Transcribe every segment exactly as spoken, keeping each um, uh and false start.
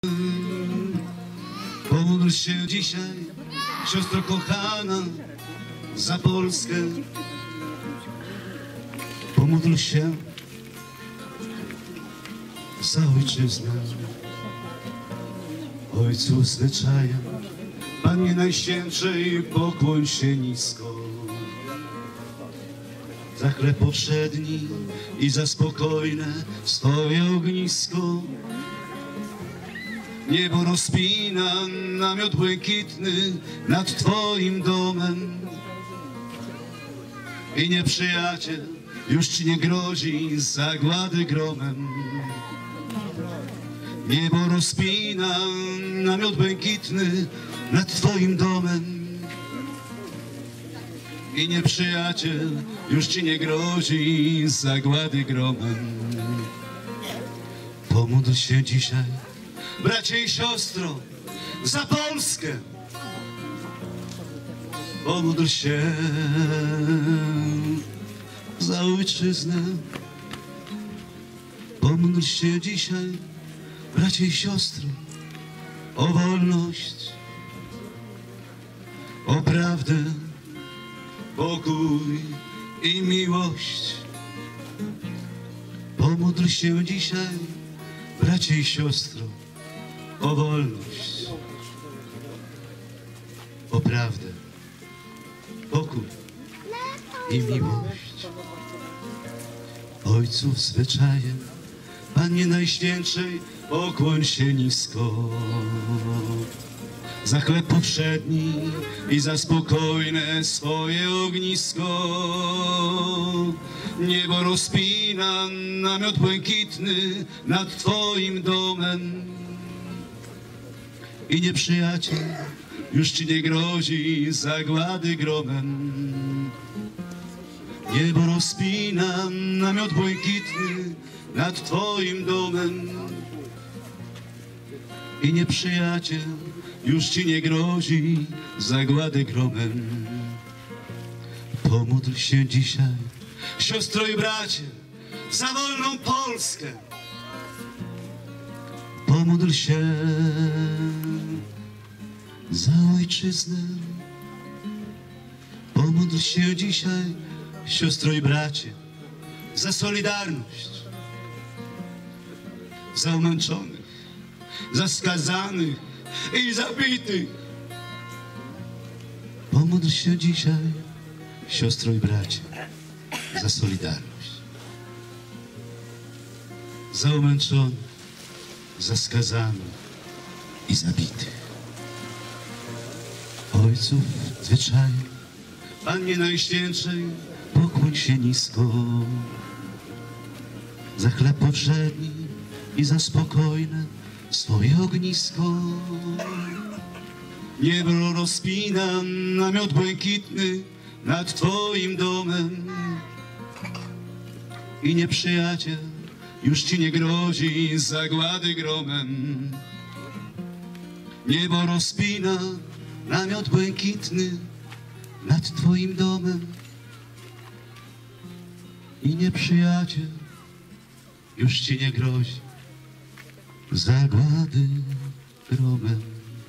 Pomódl się dzisiaj, siostro kochana, za Polskę. Pomódl się za ojczyznę. Ojcu zwyczajem, Pannie Najświętszej, pokłoń się nisko. Za chleb powszedni i za spokojne swoje ognisko. Niebo rozpina namiot błękitny nad Twoim domem. I nieprzyjaciel już Ci nie grozi zagłady gromem. Niebo rozpina namiot błękitny nad Twoim domem. I nieprzyjaciel już Ci nie grozi zagłady gromem. Pomódl się dzisiaj, bracie i siostro, za Polskę. Pomódl się za ojczyznę. Pomódl się dzisiaj, bracie i siostro, o wolność, o prawdę, pokój i miłość. Pomódl się dzisiaj, bracie i siostro, o wolność, o prawdę, pokój i miłość. Ojców zwyczajem, Pannie Najświętszej, pokłoń się nisko. Za chleb powszedni i za spokojne swoje ognisko. Niebo rozpina namiot błękitny nad Twoim domem. I nieprzyjaciel już Ci nie grozi zagłady gromem. Niebo rozpina namiot błękitny nad Twoim domem. I nieprzyjaciel już Ci nie grozi zagłady gromem. Pomódl się dzisiaj, siostro i bracie, za wolną Polskę. Pomódl się za ojczyznę. Pomódl się dzisiaj, siostro i bracie, za solidarność, za umęczonych, za skazanych i zabitych. Pomódl się dzisiaj, siostro i bracie, za solidarność, za umęczonych, za skazanych i zabitych. Ojców zwyczajem, Pannie Najświętszej, pokłoń się nisko. Za chleb powszedni i za spokojne swoje ognisko. Niebo rozpina namiot błękitny nad Twoim domem. I nieprzyjaciel już Ci nie grozi zagłady gromem. Niebo rozpina namiot błękitny nad Twoim domem. I nieprzyjaciel już Ci nie grozi zagłady gromem.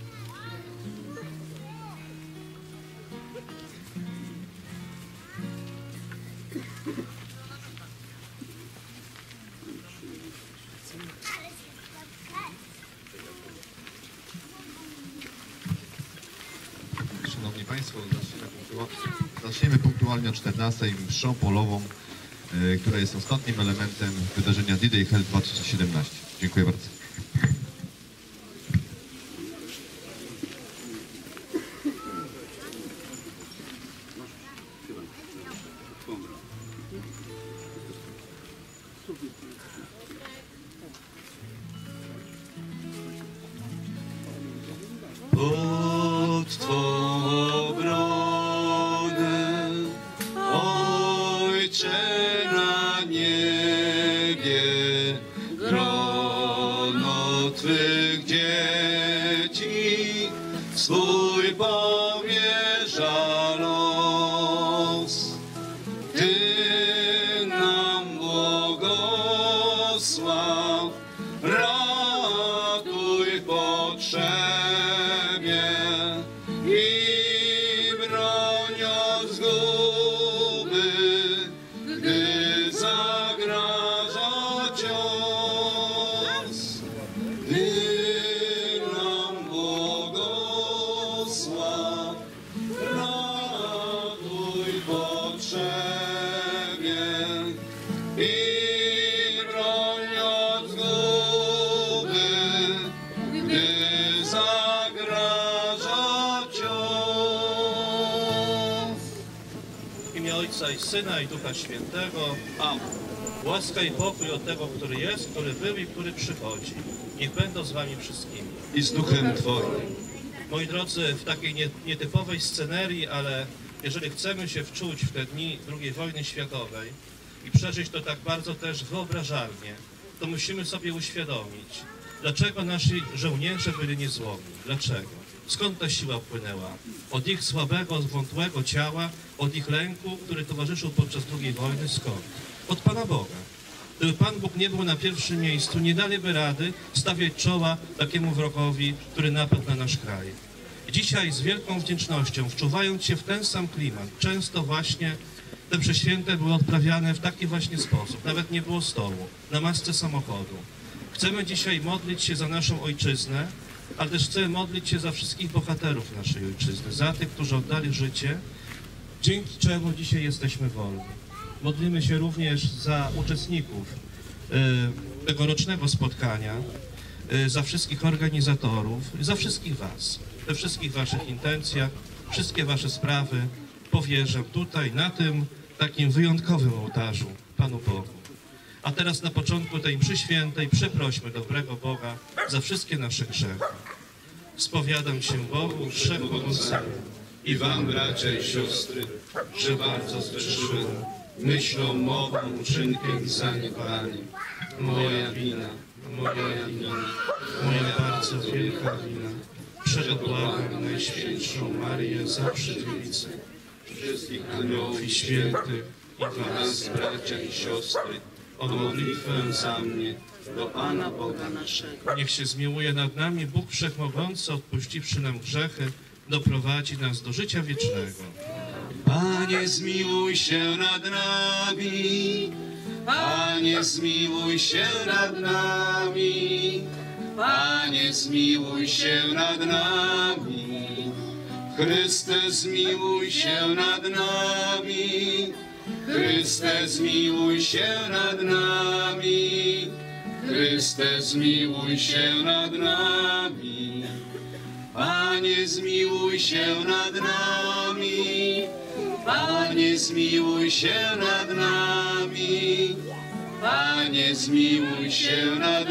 Szanowni Państwo, zaczniemy punktualnie o czternastej mszą polową, y, która jest ostatnim elementem wydarzenia D-Day Hell dwa tysiące siedemnaście. Dziękuję bardzo. Pod Twą obronę, Ojcze na niebie, grono Twych dzieci swój powierza los. Ty nam błogosław, ratuj potrzebie i broń od zguby, gdy zagraża cios. Ty nam błogosław, ratuj potrzebie i broń od zguby, gdy zagraża cios. W imię Ojca i Syna i Ducha Świętego. Amen. Łaska i pokój od tego, który jest, który był i który przychodzi. Niech będą z wami wszystkimi. I z duchem Twoim. Moi drodzy, w takiej nie, nietypowej scenerii, ale jeżeli chcemy się wczuć w te dni drugiej wojny światowej i przeżyć to tak bardzo też wyobrażalnie, to musimy sobie uświadomić, dlaczego nasi żołnierze byli niezłomni. Dlaczego? Skąd ta siła płynęła? Od ich słabego, wątłego ciała, od ich lęku, który towarzyszył podczas drugiej wojny. Skąd? Od Pana Boga. Gdyby Pan Bóg nie był na pierwszym miejscu, nie daliby rady stawiać czoła takiemu wrogowi, który napadł na nasz kraj. Dzisiaj z wielką wdzięcznością, wczuwając się w ten sam klimat, często właśnie te prześwięte były odprawiane w taki właśnie sposób. Nawet nie było stołu, na masce samochodu. Chcemy dzisiaj modlić się za naszą ojczyznę, ale też chcemy modlić się za wszystkich bohaterów naszej ojczyzny, za tych, którzy oddali życie, dzięki czemu dzisiaj jesteśmy wolni. Modlimy się również za uczestników y, tegorocznego spotkania, y, za wszystkich organizatorów, za wszystkich was. We wszystkich waszych intencjach, wszystkie wasze sprawy powierzam tutaj, na tym takim wyjątkowym ołtarzu Panu Bogu. A teraz na początku tej mszy świętej przeprośmy dobrego Boga za wszystkie nasze grzechy. Spowiadam się Bogu Wszechmogącemu I wam, bracia i siostry, że bardzo zgrzeszyłem myślą, mową, uczynkiem i zaniedbaniem. Moja wina, moja wina, moja bardzo wielka wina. Przebłagam Najświętszą Marię, zawsze Dziewicę, wszystkich aniołów i świętych i was, bracia i siostry, o modlitwę za mnie do Pana Boga naszego. Niech się zmiłuje nad nami Bóg Wszechmogący, odpuściwszy nam grzechy, doprowadzi nas do życia wiecznego. Panie, zmiłuj się nad nami. Panie, zmiłuj się nad nami. Panie, zmiłuj się nad nami. Chryste, zmiłuj się nad nami. Chryste, zmiłuj się nad nami. Chryste, zmiłuj się nad nami. Panie, zmiłuj się nad nami. Panie, zmiłuj się nad nami. Panie, zmiłuj się nad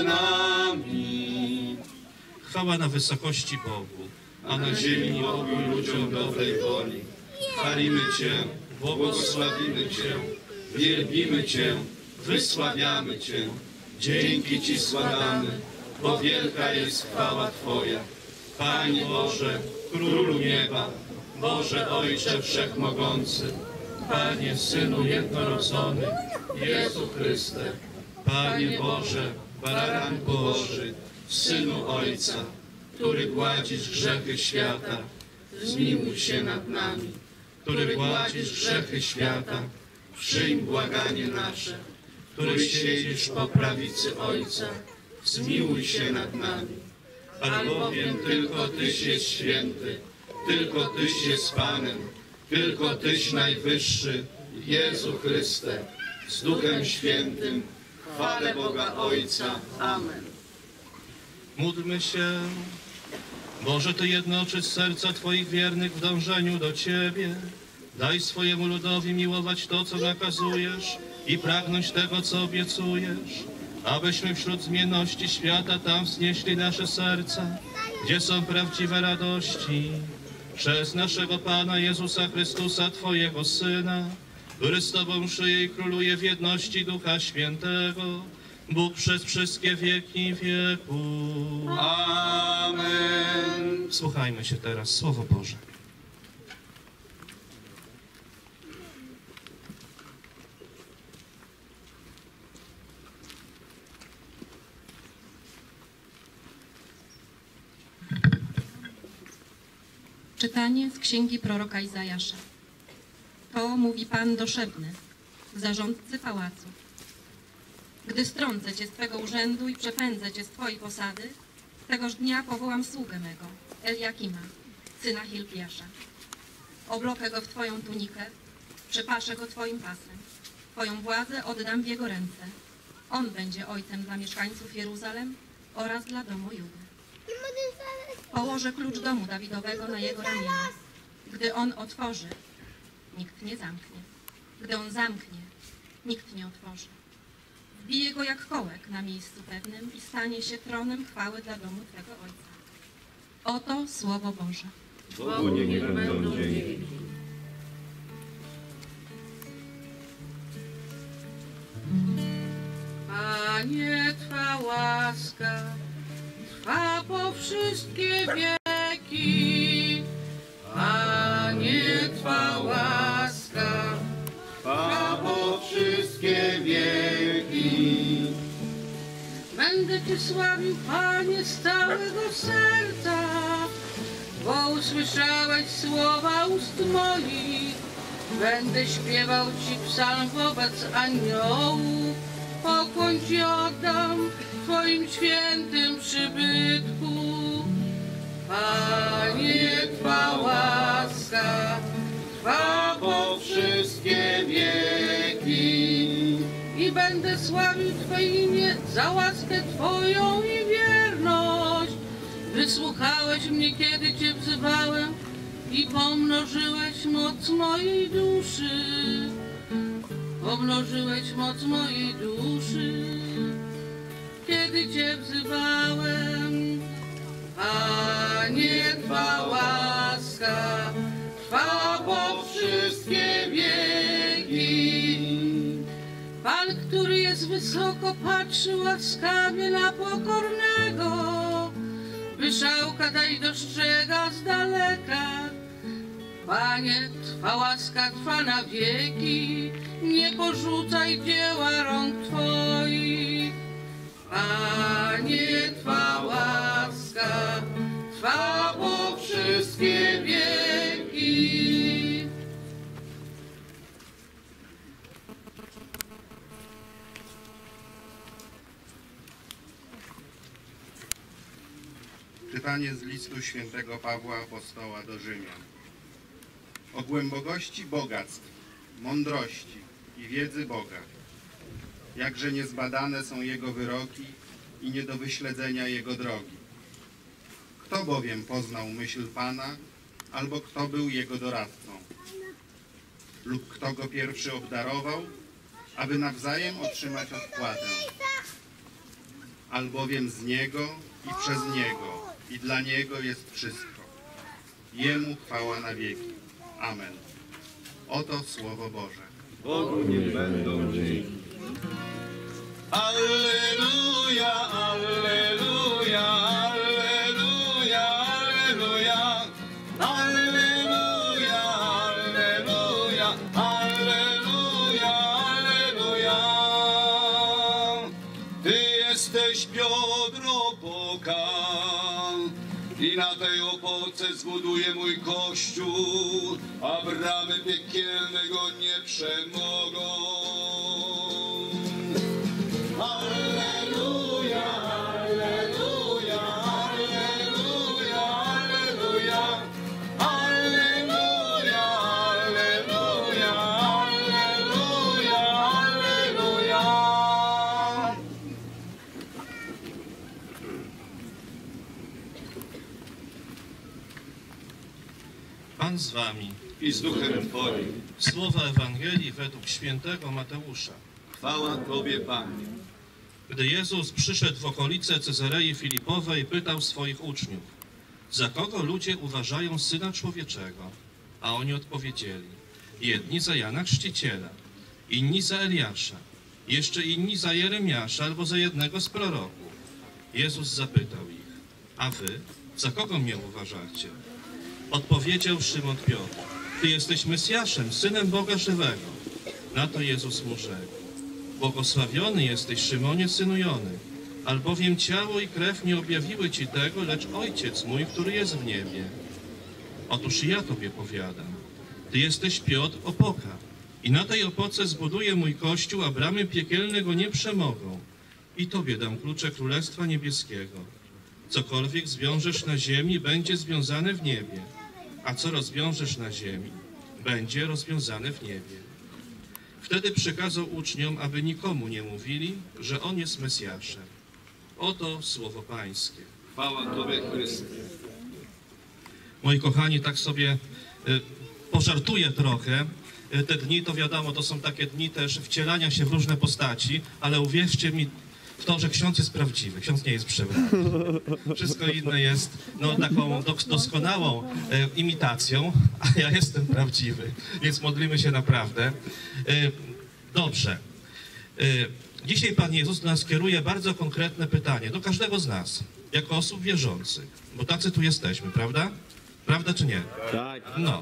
nami. Chwała na wysokości Bogu, A na ziemi pokój ludziom dobrej woli. Chwalimy Cię, błogosławimy Cię, wielbimy Cię, wysławiamy Cię. Dzięki Ci składamy, bo wielka jest chwała Twoja. Panie Boże, Królu nieba, Boże Ojcze Wszechmogący, Panie Synu jednorodzony, Jezu Chryste, Panie Boże, Baran Boży, Synu Ojca, który gładzisz grzechy świata, zmiłuj się nad nami. Który gładzisz grzechy świata, przyjm błaganie nasze. Który siedzisz po prawicy Ojca, zmiłuj się nad nami. Albowiem tylko Tyś jest święty, tylko Tyś jest Panem, tylko Tyś najwyższy, Jezu Chryste, z Duchem Świętym, chwale Boga Ojca. Amen. módlmy się. Boże, Ty jednoczysz serca Twoich wiernych w dążeniu do Ciebie. Daj swojemu ludowi miłować to, co nakazujesz i pragnąć tego, co obiecujesz, abyśmy wśród zmienności świata tam wznieśli nasze serca, gdzie są prawdziwe radości. Przez naszego Pana Jezusa Chrystusa, Twojego Syna, który z Tobą żyje i króluje w jedności Ducha Świętego, Bóg przez wszystkie wieki wieków. Amen. Słuchajmy się teraz, Słowo Boże. Czytanie z księgi proroka Izajasza. To mówi Pan do Szebny, zarządcy pałacu. Gdy strącę cię z twego urzędu i przepędzę cię z twojej posady, tegoż dnia powołam sługę mego, Eliakima, syna Hilkiasza. Oblokę go w twoją tunikę, przepaszę go twoim pasem. Twoją władzę oddam w jego ręce. On będzie ojcem dla mieszkańców Jeruzalem oraz dla domu Judy. Położę klucz domu Dawidowego na jego ramieniu. Gdy on otworzy, nikt nie zamknie. Gdy on zamknie, nikt nie otworzy. Wbije go jak kołek na miejscu pewnym i stanie się tronem chwały dla domu Twego Ojca. Oto Słowo Boże. Bogu niech będą dzięki. Panie, Twa łaska trwa po wszystkie wieki. Panie, Twa łaska Trwa po wszystkie wieki. Będę Cię sławił, Panie, z całego serca, bo usłyszałeś słowa ust moich. Będę śpiewał Ci psalm wobec aniołów, pokłoń Ci oddam w Twoim świętym przybytku. Panie, Twa łaska Trwa po wszystkie wieki. i będę sławił Twoje imię za łaskę Twoją i wierność. Wysłuchałeś mnie, kiedy Cię wzywałem i pomnożyłeś moc mojej duszy. Pomnożyłeś moc mojej duszy, kiedy Cię wzywałem. Panie, Twa łaska trwa po wszystkie wieki. Pan, który jest wysoko, patrzy łaskawie na pokornego. Wyszałka daj dostrzega z daleka. Panie, Twa łaska trwa na wieki. Nie porzucaj dzieła rąk Twoich. Panie, Twa łaska trwa po wszystkie wieki. Czytanie z listu świętego Pawła Apostoła do Rzymian. O głębokości bogactw, mądrości i wiedzy Boga. Jakże niezbadane są Jego wyroki i nie do wyśledzenia Jego drogi. Kto bowiem poznał myśl Pana, albo kto był Jego doradcą? Lub kto Go pierwszy obdarował, aby nawzajem otrzymać odpłatę? Albowiem z Niego i przez Niego i dla Niego jest wszystko. Jemu chwała na wieki. Amen. Oto Słowo Boże. Bogu niech będą dzięki. Alleluja, alleluja, alleluja, alleluja. Alleluja, alleluja, alleluja, alleluja. Ty jesteś biodro Boga i na tej opoce zbuduję mój kościół, a bramy piekielne go nie przemogą. Alleluja, alleluja, alleluja, alleluja. Alleluja, alleluja, alleluja, alleluja. Pan z wami. I z duchem Twoim. Słowa Ewangelii według świętego Mateusza. Chwała Tobie, Panie. Gdy Jezus przyszedł w okolice Cezarei Filipowej, pytał swoich uczniów: za kogo ludzie uważają Syna Człowieczego? A oni odpowiedzieli: jedni za Jana Chrzciciela, inni za Eliasza, jeszcze inni za Jeremiasza albo za jednego z proroków. Jezus zapytał ich: a wy, za kogo mnie uważacie? Odpowiedział Szymon Piotr: Ty jesteś Mesjaszem, Synem Boga żywego. Na to Jezus mu rzekł: błogosławiony jesteś, Szymonie, synu Jony, albowiem ciało i krew nie objawiły Ci tego, lecz Ojciec mój, który jest w niebie. Otóż i ja tobie powiadam, ty jesteś Piotr Opoka i na tej opoce zbuduję mój kościół, a bramy piekielne go nie przemogą. I tobie dam klucze Królestwa Niebieskiego. Cokolwiek zwiążesz na ziemi, będzie związane w niebie, a co rozwiążesz na ziemi, będzie rozwiązane w niebie. Wtedy przykazał uczniom, aby nikomu nie mówili, że on jest Mesjaszem. Oto słowo Pańskie. Chwała Tobie, Chryste. Moi kochani, tak sobie y, pożartuję trochę. Y, te dni to wiadomo, to są takie dni też wcielania się w różne postaci, ale uwierzcie mi w to, że ksiądz jest prawdziwy. Ksiądz nie jest przebrany. Wszystko inne jest no, taką doskonałą y, imitacją, a ja jestem prawdziwy, więc modlimy się naprawdę. Y, dobrze. Y, dzisiaj Pan Jezus do nas kieruje bardzo konkretne pytanie, do każdego z nas, jako osób wierzących, bo tacy tu jesteśmy, prawda? Prawda czy nie? Tak. No.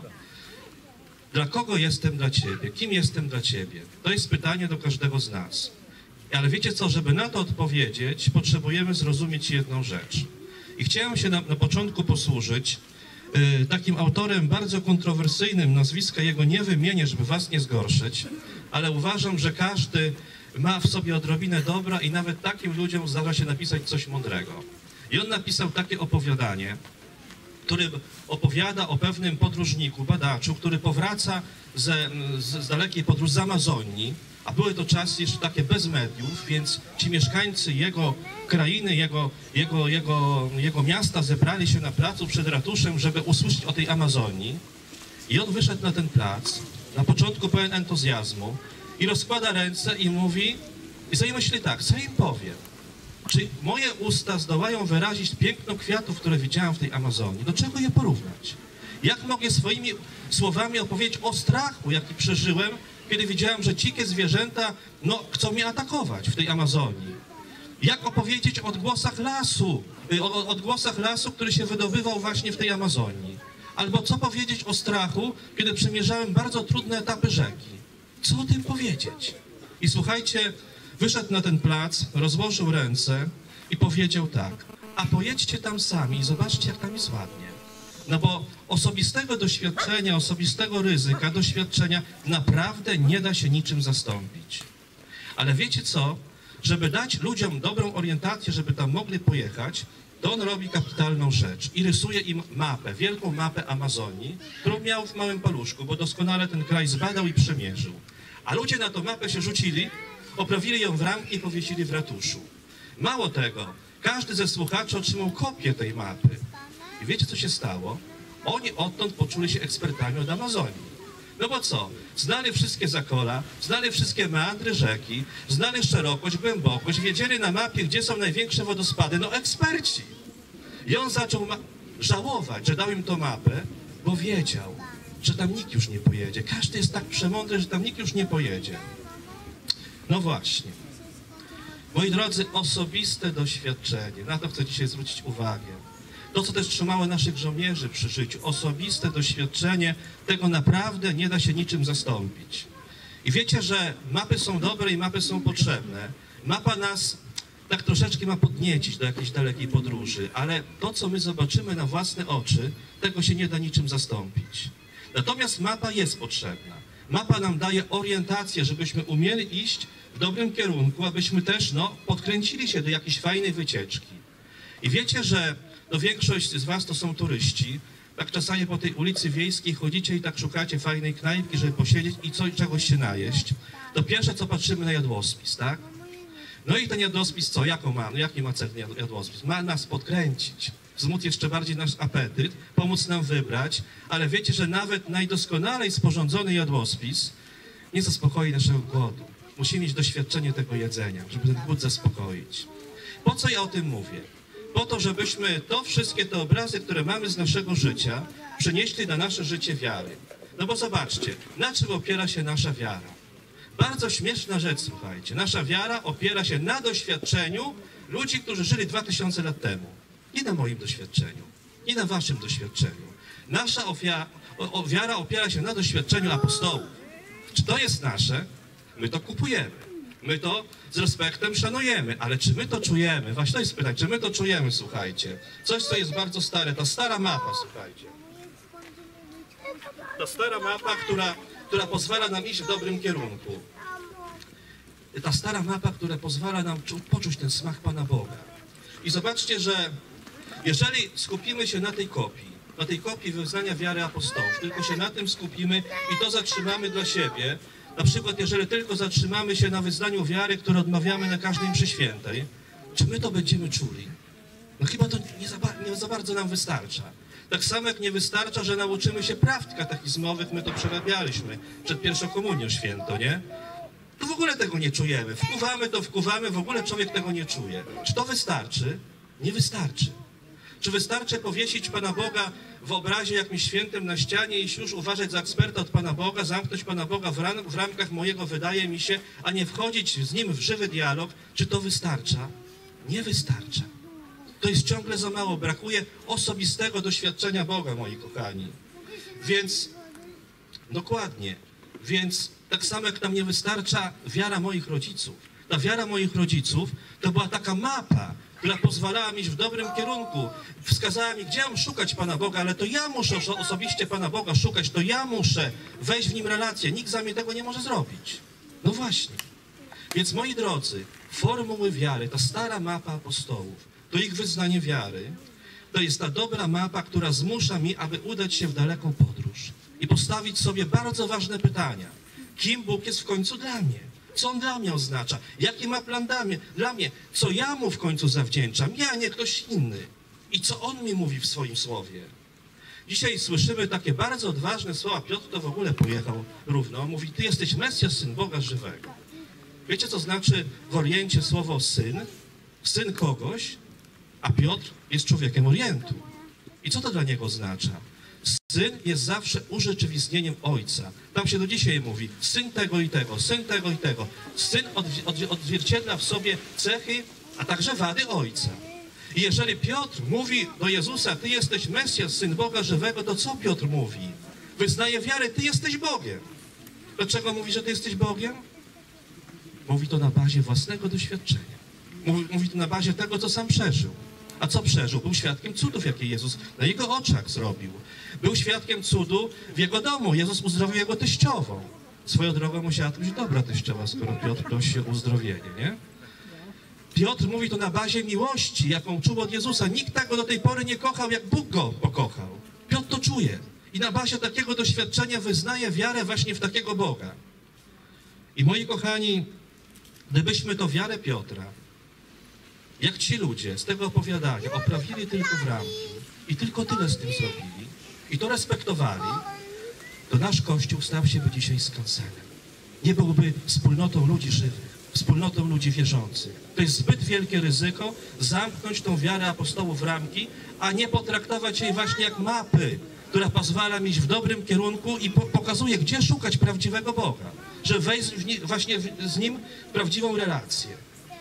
Dla kogo jestem dla Ciebie? Kim jestem dla Ciebie? To jest pytanie do każdego z nas. Ale wiecie co, żeby na to odpowiedzieć, potrzebujemy zrozumieć jedną rzecz. I chciałem się na, na początku posłużyć y, takim autorem bardzo kontrowersyjnym, nazwiska jego nie wymienię, żeby was nie zgorszyć, ale uważam, że każdy ma w sobie odrobinę dobra i nawet takim ludziom zdarza się napisać coś mądrego. I on napisał takie opowiadanie, który opowiada o pewnym podróżniku, badaczu, który powraca ze, z, z dalekiej podróży z Amazonii, a były to czasy jeszcze takie bez mediów, więc ci mieszkańcy jego krainy, jego, jego, jego, jego miasta zebrali się na placu przed ratuszem, żeby usłyszeć o tej Amazonii. I on wyszedł na ten plac, na początku pełen entuzjazmu i rozkłada ręce i mówi, i sobie myśli tak, co im powiem? Czy moje usta zdołają wyrazić piękno kwiatów, które widziałem w tej Amazonii? Do czego je porównać? Jak mogę swoimi słowami opowiedzieć o strachu, jaki przeżyłem, kiedy widziałem, że dzikie zwierzęta no, chcą mnie atakować w tej Amazonii? Jak opowiedzieć o odgłosach lasu, o odgłosach lasu, który się wydobywał właśnie w tej Amazonii? Albo co powiedzieć o strachu, kiedy przemierzałem bardzo trudne etapy rzeki? Co o tym powiedzieć? I słuchajcie, wyszedł na ten plac, rozłożył ręce i powiedział tak, a pojedźcie tam sami i zobaczcie, jak tam jest ładnie. No bo osobistego doświadczenia, osobistego ryzyka, doświadczenia naprawdę nie da się niczym zastąpić. Ale wiecie co? Żeby dać ludziom dobrą orientację, żeby tam mogli pojechać, to on robi kapitalną rzecz i rysuje im mapę, wielką mapę Amazonii, którą miał w małym paluszku, bo doskonale ten kraj zbadał i przemierzył. A ludzie na tą mapę się rzucili, oprawili ją w ramki i powiesili w ratuszu. Mało tego, każdy ze słuchaczy otrzymał kopię tej mapy. I wiecie, co się stało? Oni odtąd poczuli się ekspertami od Amazonii. No bo co? Znali wszystkie zakola, znali wszystkie meandry rzeki, znali szerokość, głębokość, wiedzieli na mapie, gdzie są największe wodospady. No eksperci! I on zaczął żałować, że dał im tą mapę, bo wiedział, że tam nikt już nie pojedzie. Każdy jest tak przemądry, że tam nikt już nie pojedzie. No właśnie. Moi drodzy, osobiste doświadczenie. Na to chcę dzisiaj zwrócić uwagę. To, co też trzymało naszych żołnierzy przy życiu. Osobiste doświadczenie, tego naprawdę nie da się niczym zastąpić. I wiecie, że mapy są dobre i mapy są potrzebne. Mapa nas tak troszeczkę ma podniecić do jakiejś dalekiej podróży, ale to, co my zobaczymy na własne oczy, tego się nie da niczym zastąpić. Natomiast mapa jest potrzebna. Mapa nam daje orientację, żebyśmy umieli iść w dobrym kierunku, abyśmy też no, podkręcili się do jakiejś fajnej wycieczki. I wiecie, że no, większość z was to są turyści. Tak czasami po tej ulicy wiejskiej chodzicie i tak szukacie fajnej knajpki, żeby posiedzieć i coś, czegoś się najeść. To pierwsze, co patrzymy na jadłospis, tak? No i ten jadłospis co? Jaką ma? No jaki ma cel jadłospis? Ma nas podkręcić, wzmóc jeszcze bardziej nasz apetyt, pomóc nam wybrać, ale wiecie, że nawet najdoskonalej sporządzony jadłospis nie zaspokoi naszego głodu. Musimy mieć doświadczenie tego jedzenia, żeby ten głód zaspokoić. Po co ja o tym mówię? Po to, żebyśmy to wszystkie te obrazy, które mamy z naszego życia, przenieśli na nasze życie wiary. No bo zobaczcie, na czym opiera się nasza wiara? Bardzo śmieszna rzecz, słuchajcie. Nasza wiara opiera się na doświadczeniu ludzi, którzy żyli dwa tysiące lat temu. Nie na moim doświadczeniu, nie na waszym doświadczeniu. Nasza ofia- o, o, wiara opiera się na doświadczeniu apostołów. Czy to jest nasze? My to kupujemy. My to z respektem szanujemy, ale czy my to czujemy? Właśnie to jest pytanie, czy my to czujemy, słuchajcie. Coś, co jest bardzo stare, ta stara mapa, słuchajcie. Ta stara mapa, która, która pozwala nam iść w dobrym kierunku. Ta stara mapa, która pozwala nam poczuć ten smak Pana Boga. I zobaczcie, że jeżeli skupimy się na tej kopii, na tej kopii wyznania wiary apostołów, tylko się na tym skupimy i to zatrzymamy dla siebie, na przykład jeżeli tylko zatrzymamy się na wyznaniu wiary, które odmawiamy na każdej mszy świętej, czy my to będziemy czuli? No chyba to nie za, nie za bardzo nam wystarcza. Tak samo jak nie wystarcza, że nauczymy się prawd katechizmowych, my to przerabialiśmy przed pierwszą komunią święto, nie? To w ogóle tego nie czujemy. Wkuwamy to, wkuwamy, w ogóle człowiek tego nie czuje. Czy to wystarczy? Nie wystarczy. Czy wystarczy powiesić Pana Boga w obrazie jakimś świętym na ścianie i już uważać za eksperta od Pana Boga, zamknąć Pana Boga w, ram w ramkach mojego, wydaje mi się, a nie wchodzić z Nim w żywy dialog? Czy to wystarcza? Nie wystarcza. To jest ciągle za mało. Brakuje osobistego doświadczenia Boga, moi kochani. Więc, dokładnie, więc tak samo jak nam nie wystarcza wiara moich rodziców. Ta wiara moich rodziców to była taka mapa, która pozwalała mi iść w dobrym kierunku. Wskazała mi, gdzie mam szukać Pana Boga, ale to ja muszę osobiście Pana Boga szukać, to ja muszę wejść w Nim relację. Nikt za mnie tego nie może zrobić. No właśnie. Więc moi drodzy, formuły wiary, ta stara mapa apostołów, to ich wyznanie wiary, to jest ta dobra mapa, która zmusza mi, aby udać się w daleką podróż i postawić sobie bardzo ważne pytania. Kim Bóg jest w końcu dla mnie? Co On dla mnie oznacza? Jaki ma plan dla mnie? Dla mnie? Co ja Mu w końcu zawdzięczam? Ja, nie ktoś inny. I co On mi mówi w swoim słowie? Dzisiaj słyszymy takie bardzo odważne słowa. Piotr to w ogóle pojechał równo. Mówi, Ty jesteś Mesjasz, Syn Boga żywego. Wiecie, co znaczy w Oriencie słowo syn? Syn kogoś, a Piotr jest człowiekiem Orientu. I co to dla niego oznacza? Syn jest zawsze urzeczywistnieniem Ojca. Tam się do dzisiaj mówi, syn tego i tego, syn tego i tego. Syn odzwierciedla w sobie cechy, a także wady Ojca. I jeżeli Piotr mówi do Jezusa, Ty jesteś Mesjasz, Syn Boga żywego, to co Piotr mówi? Wyznaje wiarę, Ty jesteś Bogiem. Dlaczego mówi, że Ty jesteś Bogiem? Mówi to na bazie własnego doświadczenia. Mówi, mówi to na bazie tego, co sam przeżył. A co przeżył? Był świadkiem cudów, jakie Jezus na jego oczach zrobił. Był świadkiem cudu w jego domu. Jezus uzdrowił jego teściową. Swoją drogą musiała to być dobra teściowa, skoro Piotr prosi o uzdrowienie, nie? Piotr mówi to na bazie miłości, jaką czuł od Jezusa. Nikt tak go do tej pory nie kochał, jak Bóg go pokochał. Piotr to czuje. I na bazie takiego doświadczenia wyznaje wiarę właśnie w takiego Boga. I moi kochani, gdybyśmy to wiarę Piotra, jak ci ludzie z tego opowiadania oprawili tylko w ramki i tylko tyle z tym zrobili i to respektowali, to nasz Kościół stał się by dzisiaj skansenem. Nie byłby wspólnotą ludzi żywych, wspólnotą ludzi wierzących. To jest zbyt wielkie ryzyko zamknąć tą wiarę apostołów w ramki, a nie potraktować jej właśnie jak mapy, która pozwala mi iść w dobrym kierunku i po pokazuje, gdzie szukać prawdziwego Boga, żeby wejść w właśnie z Nim w prawdziwą relację.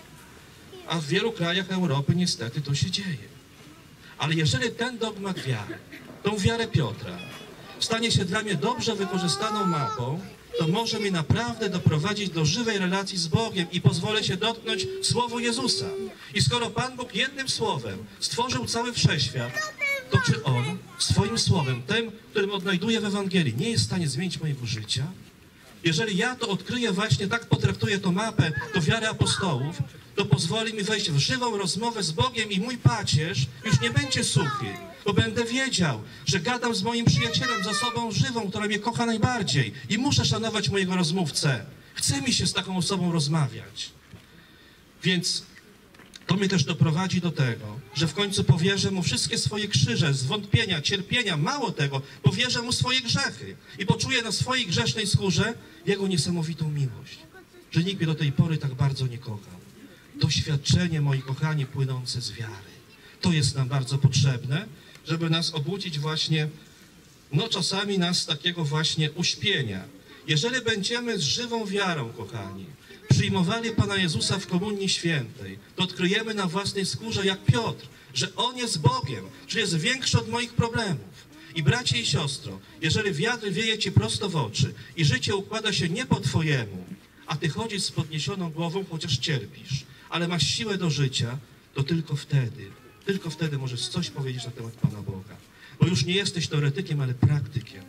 A w wielu krajach Europy niestety to się dzieje. Ale jeżeli ten dogmat wiary, tą wiarę Piotra, stanie się dla mnie dobrze wykorzystaną mapą, to może mnie naprawdę doprowadzić do żywej relacji z Bogiem i pozwolę się dotknąć słowu Jezusa. I skoro Pan Bóg jednym słowem stworzył cały wszechświat, to czy On swoim słowem, tym, którym odnajduję w Ewangelii, nie jest w stanie zmienić mojego życia? Jeżeli ja to odkryję właśnie, tak potraktuję tą mapę, to wiarę apostołów, to pozwoli mi wejść w żywą rozmowę z Bogiem i mój pacierz już nie będzie suchy, bo będę wiedział, że gadam z moim przyjacielem, z osobą żywą, która mnie kocha najbardziej i muszę szanować mojego rozmówcę. Chce mi się z taką osobą rozmawiać. Więc to mnie też doprowadzi do tego, że w końcu powierzę Mu wszystkie swoje krzyże, zwątpienia, cierpienia, mało tego, powierzę Mu swoje grzechy i poczuję na swojej grzesznej skórze Jego niesamowitą miłość, że nikt mnie do tej pory tak bardzo nie kochał. Doświadczenie, moi kochani, płynące z wiary. To jest nam bardzo potrzebne, żeby nas obudzić właśnie, no czasami nas z takiego właśnie uśpienia. Jeżeli będziemy z żywą wiarą, kochani, przyjmowali Pana Jezusa w Komunii Świętej, to odkryjemy na własnej skórze, jak Piotr, że On jest Bogiem, że jest większy od moich problemów. I bracie i siostro, jeżeli wiatr wieje Ci prosto w oczy i życie układa się nie po Twojemu, a Ty chodzisz z podniesioną głową, chociaż cierpisz, ale masz siłę do życia, to tylko wtedy, tylko wtedy możesz coś powiedzieć na temat Pana Boga. Bo już nie jesteś teoretykiem, ale praktykiem. Bo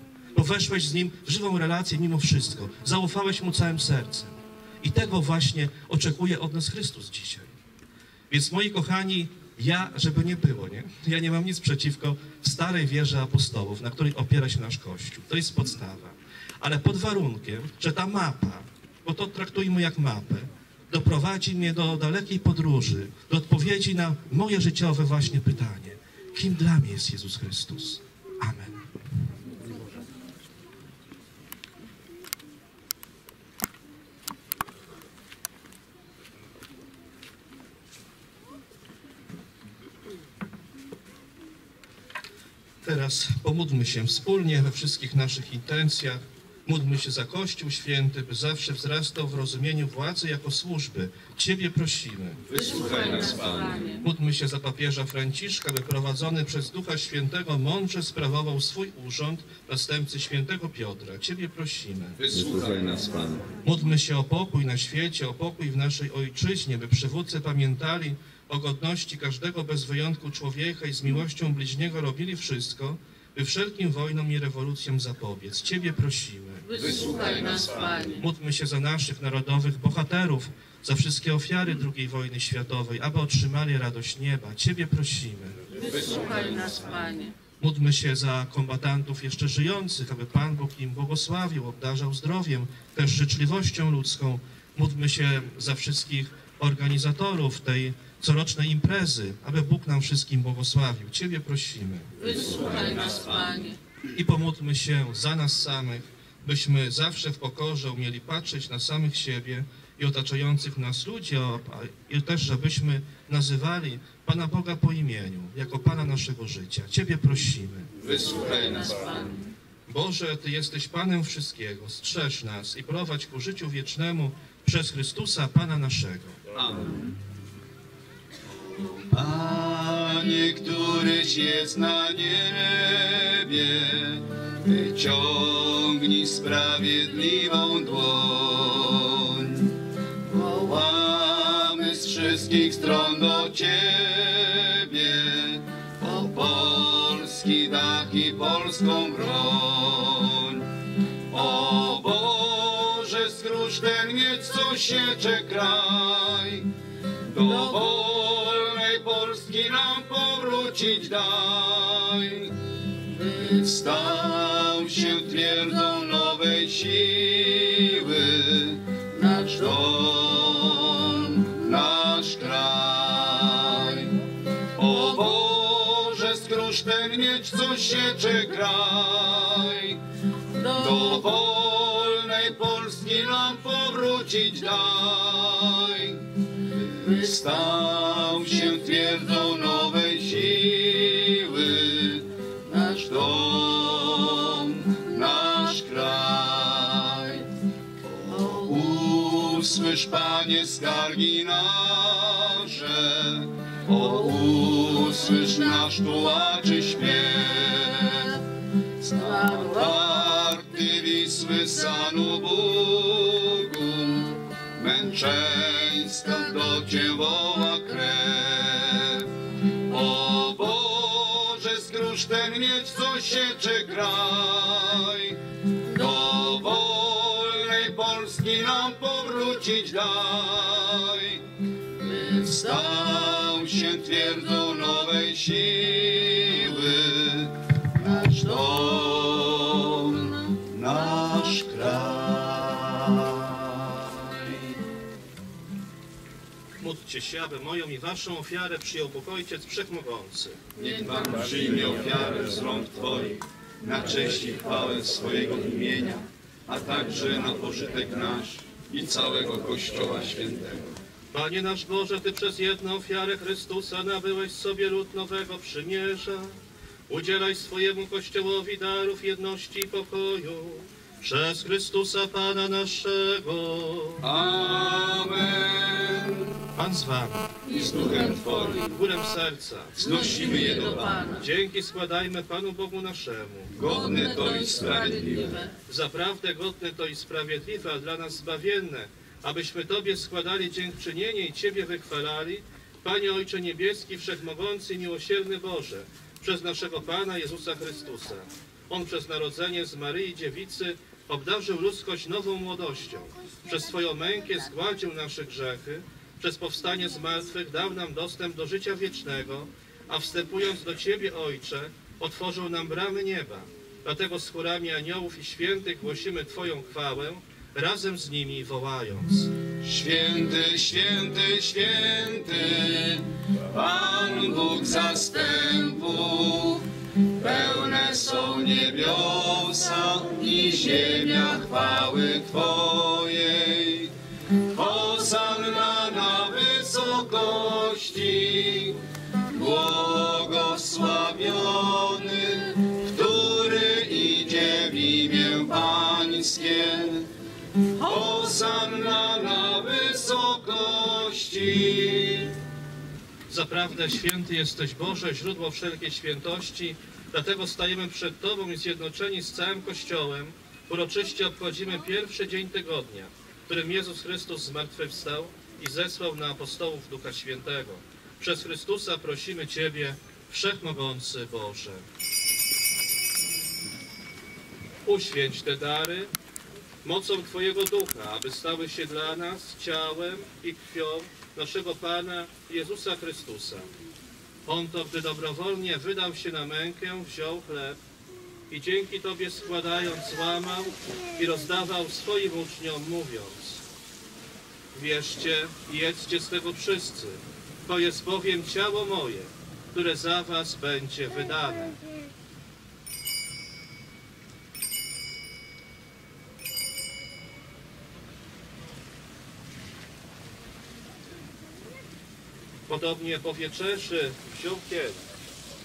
bo weszłeś z Nim w żywą relację mimo wszystko. Zaufałeś Mu całym sercem. I tego właśnie oczekuje od nas Chrystus dzisiaj. Więc moi kochani, ja, żeby nie było, nie? Ja nie mam nic przeciwko starej wierze apostołów, na której opiera się nasz Kościół. To jest podstawa. Ale pod warunkiem, że ta mapa, bo to traktujmy jak mapę, doprowadzi mnie do dalekiej podróży, do odpowiedzi na moje życiowe właśnie pytanie. Kim dla mnie jest Jezus Chrystus? Amen. Teraz pomódlmy się wspólnie we wszystkich naszych intencjach. Módlmy się za Kościół Święty, by zawsze wzrastał w rozumieniu władzy jako służby. Ciebie prosimy. Wysłuchaj nas, Panie. Módlmy się za papieża Franciszka, by prowadzony przez Ducha Świętego mądrze sprawował swój urząd następcy świętego Piotra. Ciebie prosimy. Wysłuchaj nas, Panie. Módlmy się o pokój na świecie, o pokój w naszej Ojczyźnie, by przywódcy pamiętali o godności każdego bez wyjątku człowieka i z miłością bliźniego robili wszystko, by wszelkim wojnom i rewolucjom zapobiec. Ciebie prosimy. Wysłuchaj nas, Panie. Módlmy się za naszych narodowych bohaterów, za wszystkie ofiary drugiej wojny światowej, aby otrzymali radość nieba. Ciebie prosimy. Wysłuchaj nas, Panie. Módlmy się za kombatantów jeszcze żyjących, aby Pan Bóg im błogosławił, obdarzał zdrowiem, też życzliwością ludzką. Módlmy się za wszystkich organizatorów tej corocznej imprezy, aby Bóg nam wszystkim błogosławił. Ciebie prosimy. Wysłuchaj nas, Panie. I pomódlmy się za nas samych, byśmy zawsze w pokorze umieli patrzeć na samych siebie i otaczających nas ludzi, a- i też, żebyśmy nazywali Pana Boga po imieniu, jako Pana naszego życia. Ciebie prosimy. Wysłuchaj nas, Panie. Boże, Ty jesteś Panem wszystkiego, strzeż nas i prowadź ku życiu wiecznemu przez Chrystusa, Pana naszego. Amen. Panie, któryś jest na niebie, wyciągnij sprawiedliwą dłoń. Wołamy z wszystkich stron do Ciebie, o polski dach i polską broń. O Boże, skróć ten miecz, co siecze kraj, do wolnej Polski nam powrócić daj. By stał się twierdzą nowej siły nasz dom, nasz kraj. O Boże, skróć ten miecz, co siecze kraj, do wolnej Polski nam powrócić daj. By stał się twierdzą nowej siły nasz dom, nasz kraj. O, usłysz, Panie, skargi nasze, o, usłysz nasz tułaczy śpiew. Stan warty Wisły, Sanu Bogu, męczeńska do Cię woła krew. O Boże, skróć ten miecz, co siecze kraj, do wolnej Polski nam powrócić daj. By stał się twierdzą nowej siły nasz dom, nasz kraj. Módlcie się, aby moją i waszą ofiarę przyjął Bóg Ojciec Wszechmogący. Niech Pan przyjmie ofiarę z rąk Twoich na cześć i chwałę swojego imienia, a także na pożytek nasz i całego Kościoła Świętego. Panie nasz Boże, Ty przez jedną ofiarę Chrystusa nabyłeś sobie lud nowego przymierza. Udzielaj swojemu Kościołowi darów jedności i pokoju. Przez Chrystusa Pana naszego. Amen. Pan z Wami. I z duchem Twoim Górę serca. znosimy je do Pana. Dzięki składajmy Panu Bogu naszemu. Godne to i sprawiedliwe. Zaprawdę godne to i sprawiedliwe, a dla nas zbawienne, abyśmy Tobie składali dziękczynienie i Ciebie wychwalali, Panie Ojcze Niebieski, Wszechmogący i Miłosierny Boże, przez naszego Pana Jezusa Chrystusa. On przez narodzenie z Maryi Dziewicy obdarzył ludzkość nową młodością. Przez swoją mękę zgładził nasze grzechy. Przez powstanie z martwych dał nam dostęp do życia wiecznego, a wstępując do Ciebie, Ojcze, otworzył nam bramy nieba. Dlatego z chórami aniołów i świętych głosimy Twoją chwałę, razem z nimi wołając. Święty, święty, święty, Pan Bóg zastępów, pełne są niebiosa i ziemia chwały Twojej. Hosanna na wysokości, błogosławiony, który idzie w imię Pańskie. Hosanna na wysokości. Zaprawdę święty jesteś, Boże, źródło wszelkiej świętości, dlatego stajemy przed Tobą i zjednoczeni z całym Kościołem uroczyście obchodzimy pierwszy dzień tygodnia, w którym Jezus Chrystus zmartwychwstał i zesłał na apostołów Ducha Świętego. Przez Chrystusa prosimy Ciebie, Wszechmogący Boże. Uświęć te dary mocą Twojego Ducha, aby stały się dla nas ciałem i krwią naszego Pana Jezusa Chrystusa. On to, gdy dobrowolnie wydał się na mękę, wziął chleb i dzięki Tobie składając łamał i rozdawał swoim uczniom, mówiąc: wierzcie i jedzcie z tego wszyscy, to jest bowiem ciało moje, które za was będzie wydane. Podobnie po wieczerzy wziął kielich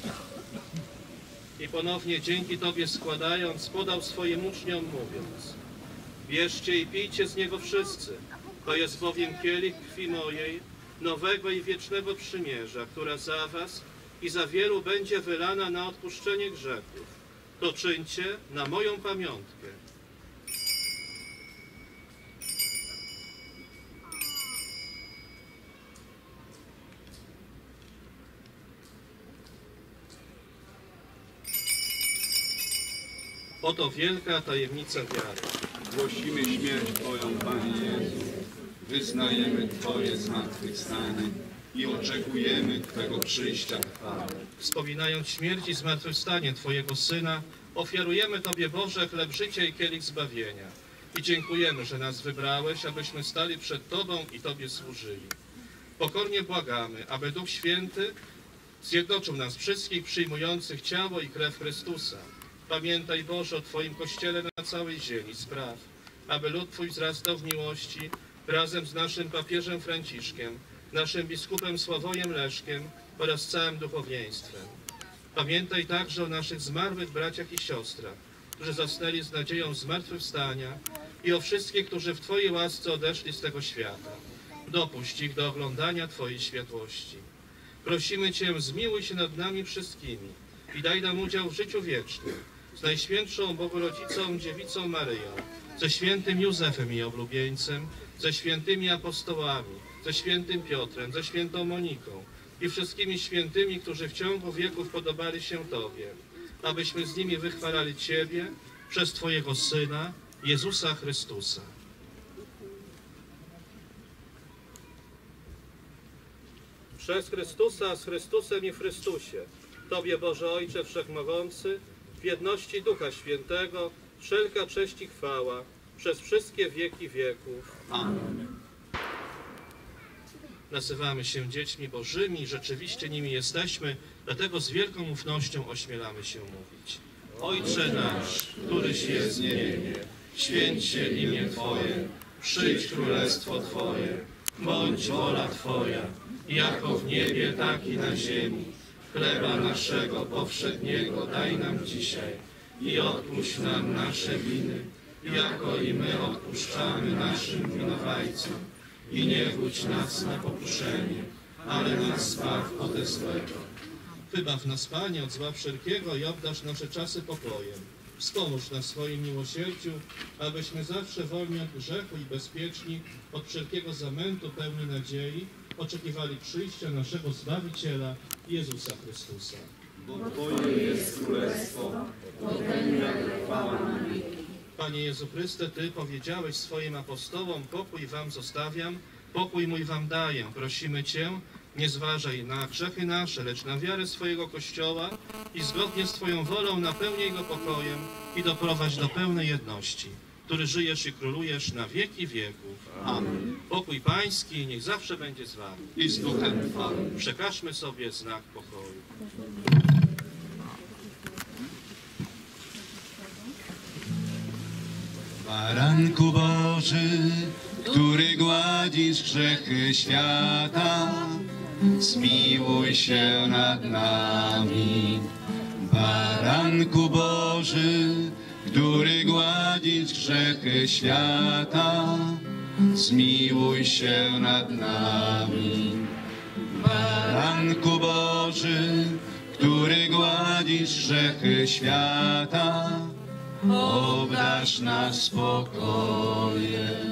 i ponownie dzięki Tobie składając, podał swoim uczniom, mówiąc: bierzcie i pijcie z niego wszyscy, to jest bowiem kielich krwi mojej, nowego i wiecznego przymierza, która za was i za wielu będzie wylana na odpuszczenie grzechów. To czyńcie na moją pamiątkę. Oto wielka tajemnica wiary. Głosimy śmierć Twoją, Panie Jezu. Wyznajemy Twoje zmartwychwstanie i oczekujemy Twego przyjścia w chwale. Wspominając śmierć i zmartwychwstanie Twojego Syna, ofiarujemy Tobie, Boże, chleb życia i kielich zbawienia. I dziękujemy, że nas wybrałeś, abyśmy stali przed Tobą i Tobie służyli. Pokornie błagamy, aby Duch Święty zjednoczył nas wszystkich przyjmujących ciało i krew Chrystusa. Pamiętaj, Boże, o Twoim Kościele na całej ziemi. Spraw, aby lud Twój wzrastał w miłości razem z naszym papieżem Franciszkiem, naszym biskupem Sławojem Leszkiem oraz całym duchowieństwem. Pamiętaj także o naszych zmarłych braciach i siostrach, którzy zasnęli z nadzieją zmartwychwstania, i o wszystkich, którzy w Twojej łasce odeszli z tego świata. Dopuść ich do oglądania Twojej światłości. Prosimy Cię, zmiłuj się nad nami wszystkimi i daj nam udział w życiu wiecznym z Najświętszą Bogorodzicą Dziewicą Maryją, ze świętym Józefem i oblubieńcem, ze świętymi apostołami, ze świętym Piotrem, ze świętą Moniką i wszystkimi świętymi, którzy w ciągu wieków podobali się Tobie, abyśmy z nimi wychwalali Ciebie przez Twojego Syna, Jezusa Chrystusa. Przez Chrystusa, z Chrystusem i w Chrystusie, Tobie, Boże Ojcze Wszechmogący, w jedności Ducha Świętego, wszelka cześć i chwała, przez wszystkie wieki wieków. Amen. Nazywamy się dziećmi Bożymi, rzeczywiście nimi jesteśmy, dlatego z wielką ufnością ośmielamy się mówić. Ojcze nasz, któryś jest w niebie, święć się imię Twoje, przyjdź królestwo Twoje, bądź wola Twoja, jako w niebie, tak i na ziemi. Chleba naszego powszedniego daj nam dzisiaj i odpuść nam nasze winy, jako i my odpuszczamy naszym winowajcom. I nie wódź nas na pokuszenie, ale nas zbaw ode złego. Wybaw nas, Panie, od zła wszelkiego i obdarz nasze czasy pokojem. Wspomóż nas w swoim miłosierdziu, abyśmy zawsze wolni od grzechu i bezpieczni od wszelkiego zamętu, pełni nadziei, oczekiwali przyjścia naszego Zbawiciela, Jezusa Chrystusa. Bo Twoje jest królestwo, potęga i chwała na wieki. Panie Jezu Chryste, Ty powiedziałeś swoim apostołom, pokój wam zostawiam, pokój mój wam daję. Prosimy Cię, nie zważaj na grzechy nasze, lecz na wiarę swojego Kościoła i zgodnie z Twoją wolą napełnij go pokojem i doprowadź do pełnej jedności, który żyjesz i królujesz na wieki wieków. Amen. Pokój Pański niech zawsze będzie z Wami. I z duchem Twoim. Przekażmy sobie znak pokoju. Baranku Boży, który gładzisz grzechy świata, zmiłuj się nad nami. Baranku Boży, który gładzisz grzechy świata, zmiłuj się nad nami. Baranku Boży, który gładzisz grzechy świata, obdarz nas spokojem.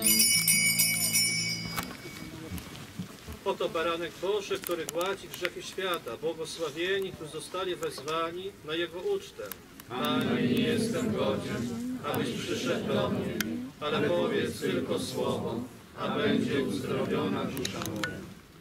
Oto baranek Boży, który gładzi grzechy świata, błogosławieni, którzy zostali wezwani na Jego ucztę. Panie, nie jestem godzien, abyś przyszedł do mnie, ale powiedz tylko słowo, a będzie uzdrowiona dusza moja.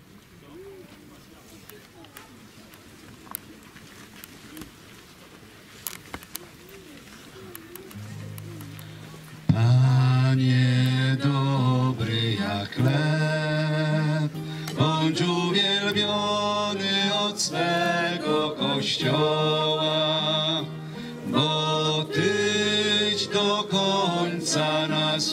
Panie dobry jak chleb, bądź uwielbiony od swego Kościoła, bo Tyś do końca nas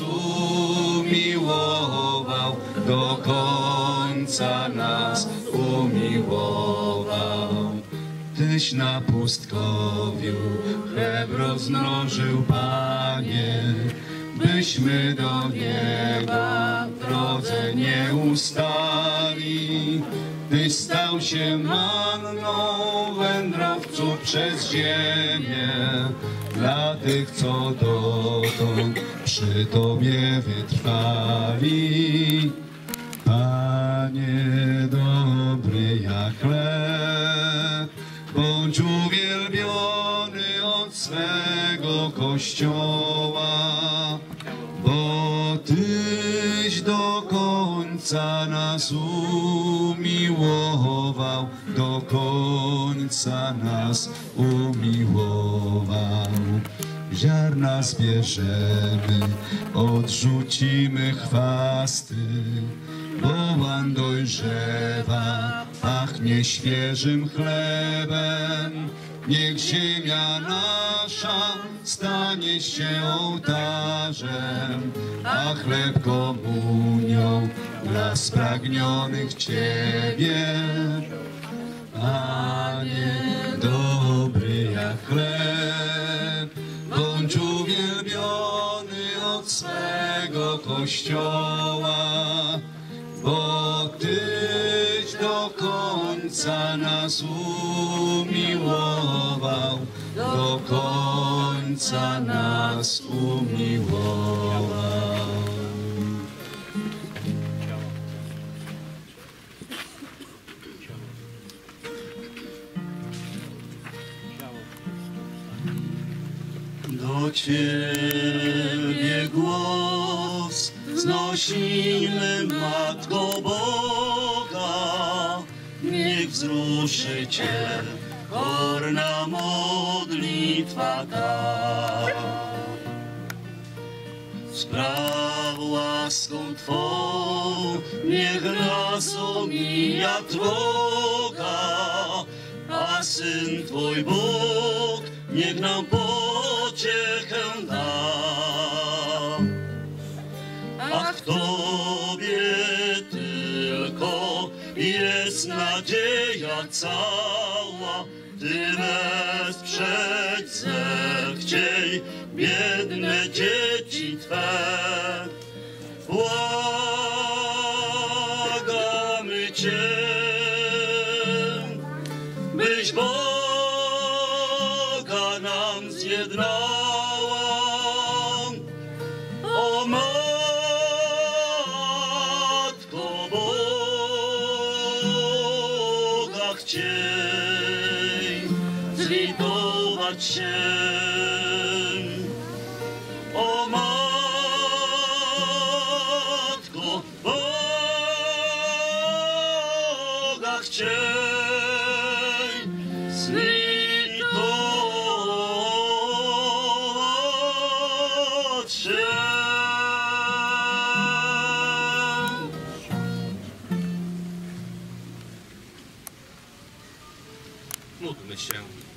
umiłował, do końca nas umiłował. Tyś na pustkowiu chleb rozmnożył, Panie, byśmy do nieba w drodze nie ustali. Tyś stał się manną wędrowców przez ziemię, dla tych, co dotąd przy Tobie wytrwali. Panie dobry jak chleb, bądź uwielbiony od swego Kościoła, bo Tyś do końca nas umiłował, do końca nas umiłował. Ziarna zbierzemy, odrzucimy chwasty, bo łan dojrzewa, pachnie świeżym chlebem. Niech ziemia nasza stanie się ołtarzem, a chleb komunią dla spragnionych Ciebie. Panie dobry jak chleb, bądź uwielbiony od swego Kościoła, bo Tyś do końca nas umiłował, do końca nas umiłował. Do Ciebie głos znosimy, Matko Boga, niech wzruszy Cię korna modlitwa ta. Spraw łaską Twą, niech nas omija trwoga, a Syn Twój Bóg niech nam pociechę da. A w Tobie tylko jest nadzieja cała, Ty wesprzeć zechciej biedne dzieci Twe. Błagamy Cię, byś Boga nam zjednała. O Matko Boga chciej, zlitować się. O Matko Boga chciej, zlitować się. Módlmy się.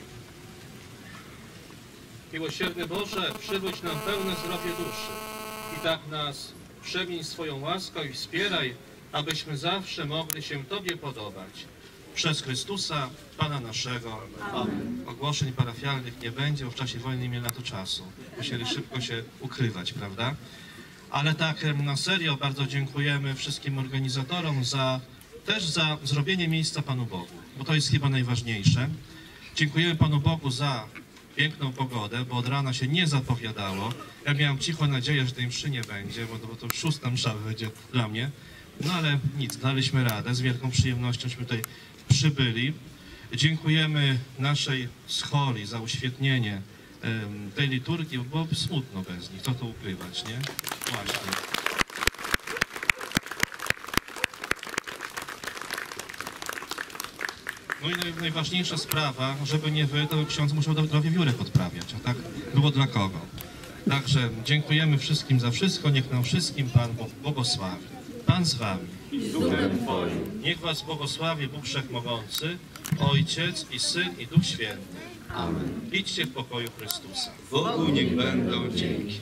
Miłosierny Boże, przywódź nam pełne zdrowie duszy i tak nas przemień swoją łaską i wspieraj, abyśmy zawsze mogli się Tobie podobać. Przez Chrystusa, Pana naszego. Amen. Ogłoszeń parafialnych nie będzie, bo w czasie wojny nie mieli na to czasu. Musieli szybko się ukrywać, prawda? Ale tak na serio bardzo dziękujemy wszystkim organizatorom za, też za zrobienie miejsca Panu Bogu, bo to jest chyba najważniejsze. Dziękujemy Panu Bogu za piękną pogodę, bo od rana się nie zapowiadało. Ja miałem cicho nadzieję, że tej mszy nie będzie, bo to, bo to szósta msza będzie dla mnie. No ale nic, daliśmy radę, z wielką przyjemnościąśmy tutaj przybyli. Dziękujemy naszej scholi za uświetnienie um, tej liturgii, bo byłoby smutno bez nich, co to ukrywać, nie? Właśnie. No i najważniejsza sprawa, żeby nie wy, to ksiądz musiał do, do wiewiórek odprawiać, a tak było dla kogo. Także dziękujemy wszystkim za wszystko, niech nam wszystkim Pan Bóg błogosławi. Pan z wami. I z duchem Twoim. Niech was błogosławi Bóg Wszechmogący, Ojciec i Syn i Duch Święty. Amen. Idźcie w pokoju Chrystusa. Bogu niech będą dzięki.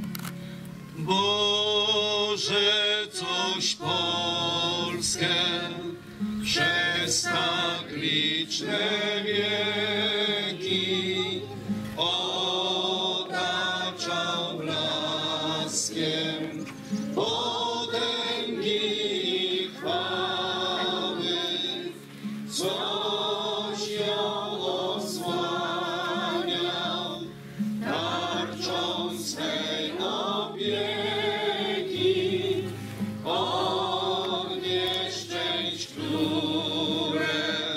Boże, coś Polskę przez tak liczne wieki otaczał blaskiem potęgi i chwały, coś ją osłaniał tarczą swej opieki, od nieszczęść, które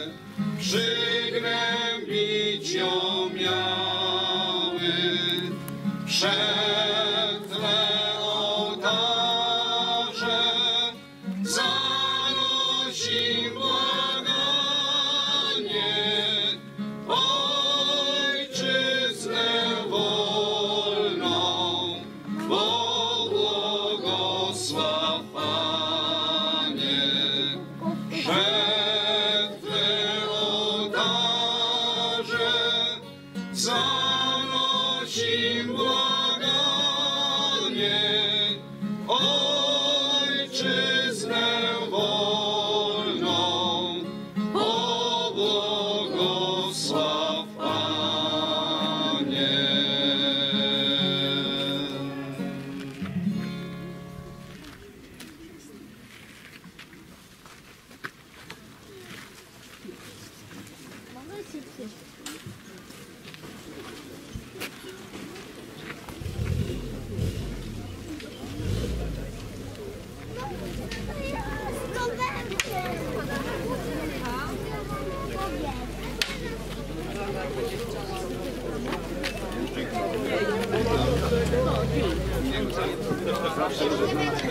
przygnębić ją miały. Przed Twe ołtarze zanosi błaganie, Ojczyznę wolną, bo błogosław Panie. Przed Twe ołtarze zanosi błaganie, Ojczyznę wolną, bo błogosław Panie. Dziękuję.